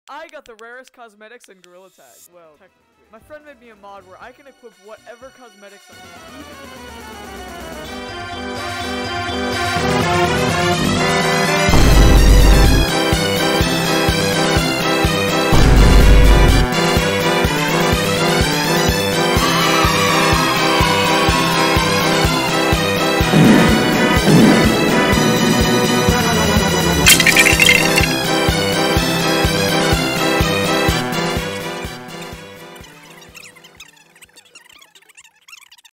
I got the rarest cosmetics in Gorilla Tag. Well, technically. My friend made me a mod where I can equip whatever cosmetics I want.